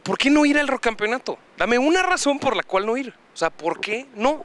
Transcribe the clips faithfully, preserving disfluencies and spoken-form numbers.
¿por qué no ir al Rocampeonato? Dame una razón por la cual no ir. O sea, ¿por qué no?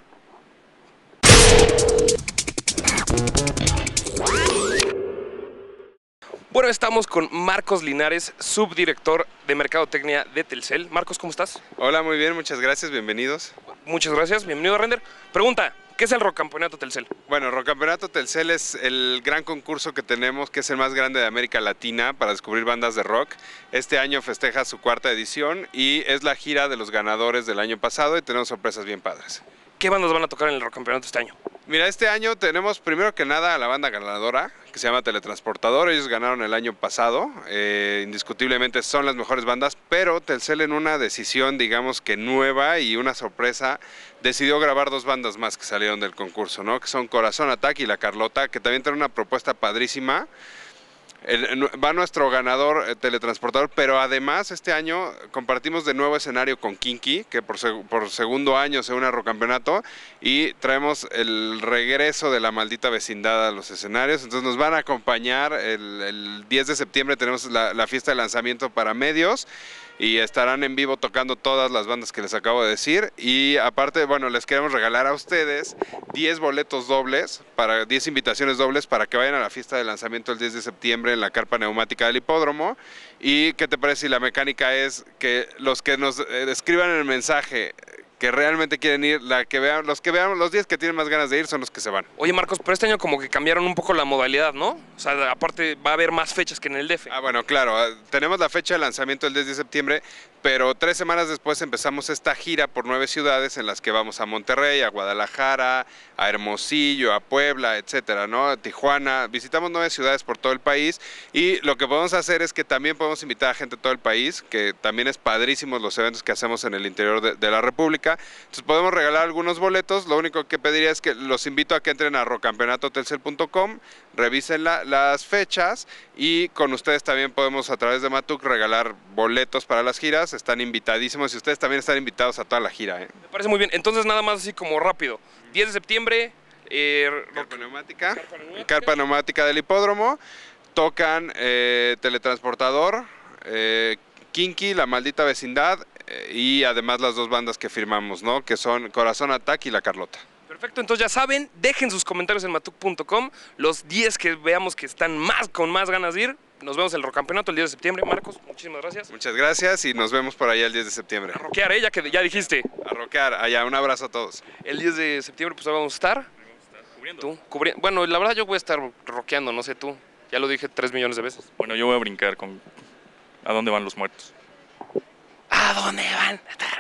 Bueno, estamos con Marcos Linares, subdirector de Mercadotecnia de Telcel. Marcos, ¿cómo estás? Hola, muy bien, muchas gracias, bienvenidos. Muchas gracias, bienvenido a Render. Pregunta, ¿qué es el Rocampeonato Telcel? Bueno, Rocampeonato Telcel es el gran concurso que tenemos, que es el más grande de América Latina para descubrir bandas de rock. Este año festeja su cuarta edición y es la gira de los ganadores del año pasado y tenemos sorpresas bien padres. ¿Qué bandas van a tocar en el Rocampeonato este año? Mira, este año tenemos primero que nada a la banda ganadora, que se llama Teletransportador. Ellos ganaron el año pasado, eh, indiscutiblemente son las mejores bandas, pero Telcel, en una decisión digamos que nueva y una sorpresa, decidió grabar dos bandas más que salieron del concurso, ¿no? Que son Corazón Ataque y La Carlota, que también tienen una propuesta padrísima. El, va nuestro ganador eh, Teletransportador, pero además este año compartimos de nuevo escenario con Kinky, que por, seg por segundo año se une a Rocampeonato, y traemos el regreso de La Maldita Vecindad a los escenarios. Entonces nos van a acompañar el, el diez de septiembre, tenemos la, la fiesta de lanzamiento para medios y estarán en vivo tocando todas las bandas que les acabo de decir. Y aparte, bueno, les queremos regalar a ustedes diez boletos dobles, para diez invitaciones dobles para que vayan a la fiesta de lanzamiento el diez de septiembre en la carpa neumática del hipódromo. ¿Y qué te parece si la mecánica es que los que nos eh, escriban en el mensaje que realmente quieren ir, la que vean, los que vean, los diez que tienen más ganas de ir son los que se van? Oye, Marcos, pero este año como que cambiaron un poco la modalidad, ¿no? O sea, aparte va a haber más fechas que en el D F. Ah, bueno, claro, tenemos la fecha de lanzamiento el diez de septiembre, pero tres semanas después empezamos esta gira por nueve ciudades en las que vamos a Monterrey, a Guadalajara, a Hermosillo, a Puebla, etcétera, ¿no? A Tijuana. Visitamos nueve ciudades por todo el país y lo que podemos hacer es que también podemos invitar a gente de todo el país, que también es padrísimos los eventos que hacemos en el interior de, de la República. Entonces podemos regalar algunos boletos. Lo único que pediría es que los invito a que entren a rocampeonato telcel punto com, revisen la, las fechas, y con ustedes también podemos a través de Matuk regalar boletos para las giras. Están invitadísimos y ustedes también están invitados a toda la gira, ¿eh? Me parece muy bien. Entonces nada más así como rápido. diez de septiembre, eh, Carpa neumática, Carpa neumática. carpa neumática del hipódromo. Tocan eh, Teletransportador, eh, Kinky, La Maldita Vecindad, eh, y además las dos bandas que firmamos, ¿no? Que son Corazón Ataque y La Carlota. Perfecto, entonces ya saben, dejen sus comentarios en matuk punto com, los diez que veamos que están más con más ganas de ir. Nos vemos en el Rocampeonato el diez de septiembre. Marcos, muchísimas gracias. Muchas gracias y nos vemos por allá el diez de septiembre. A rockear, ¿eh? Ya que ya dijiste. A rockear, allá, un abrazo a todos. El diez de septiembre pues ahí vamos a estar. Cubriendo. Tú, cubri- Bueno, la verdad yo voy a estar rockeando, no sé tú. Ya lo dije tres millones de veces. Bueno, yo voy a brincar con ¿A dónde van los muertos? ¿A dónde van?